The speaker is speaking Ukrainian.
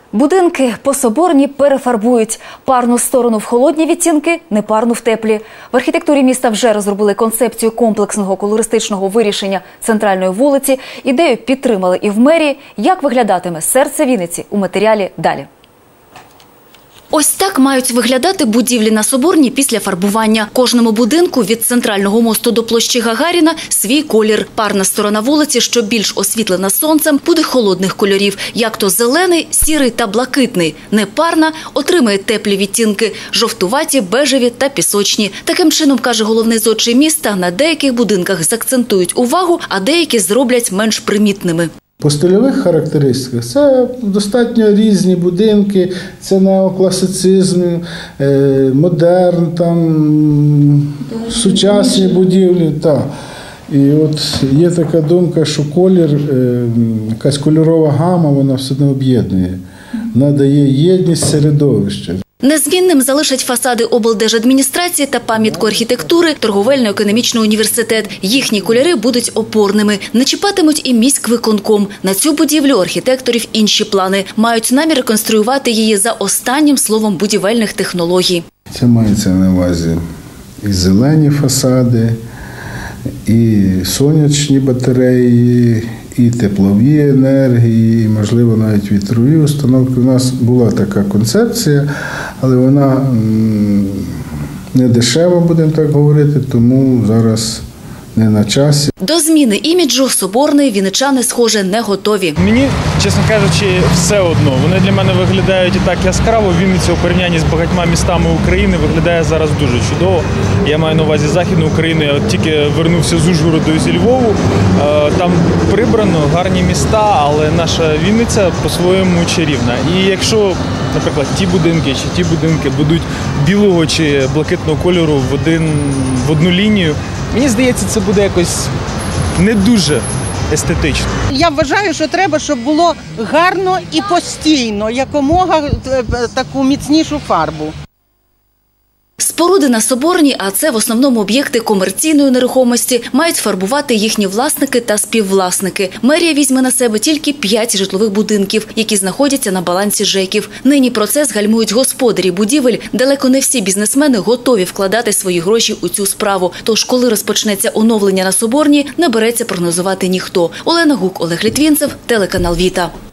Будинки по-соборні перефарбують. Парну сторону в холодні відтінки, непарну в теплі. В архітектурі міста вже розробили концепцію комплексного колористичного вирішення центральної вулиці. Ідею підтримали і в мерії. Як виглядатиме серце Вінниці у матеріалі далі. Ось так мають виглядати будівлі на Соборній після фарбування. Кожному будинку від центрального мосту до площі Гагаріна свій колір. Парна сторона вулиці, що більш освітлена сонцем, буде холодних кольорів, як то зелений, сірий та блакитний. Непарна отримає теплі відтінки – жовтуваті, бежеві та пісочні. Таким чином, каже головний зодчий міста, на деяких будинках заакцентують увагу, а деякі зроблять менш примітними. По стильових характеристиках це достатньо різні будинки, це неокласицизм, модерн, сучасні будівлі. І от є така думка, що колір, якась кольорова гама, вона все одно об'єднує, вона дає єдність середовища. Незмінним залишать фасади облдержадміністрації та пам'ятку архітектури торговельно-економічний університет. Їхні кольори будуть опорними. Не чіпатимуть і міськвиконком. На цю будівлю архітекторів інші плани. Мають намір реконструювати її за останнім словом будівельних технологій. Це мається на увазі і зелені фасади, і сонячні батареї, і теплові енергії, і, можливо, навіть вітрові установки. У нас була така концепція, але вона не дешева, будемо так говорити, тому зараз не на часі. До зміни іміджу Соборної вінничани, схоже, не готові. Мені, чесно кажучи, все одно. Вони для мене виглядають і так яскраво. Вінниця у порівнянні з багатьма містами України виглядає зараз дуже чудово. Я маю на увазі Західну Україну. Я тільки вернувся з Ужгороду і зі Львову. Там прибрано, гарні міста, але наша Вінниця по-своєму чарівна. І якщо, наприклад, ті будинки чи ті будинки будуть білого чи блакитного кольору в одну лінію, мені здається, це буде якось не дуже естетично. Я вважаю, що треба, щоб було гарно і постійно, якомога таку міцнішу фарбу. Споруди на Соборній, а це в основному об'єкти комерційної нерухомості, мають фарбувати їхні власники та співвласники. Мерія візьме на себе тільки 5 житлових будинків, які знаходяться на балансі ЖЕКів. Нині процес гальмують господарі будівель. Далеко не всі бізнесмени готові вкладати свої гроші у цю справу. Тож, коли розпочнеться оновлення на Соборній, не береться прогнозувати ніхто. Олена Гук, Олег Літвінцев, телеканал «Віта».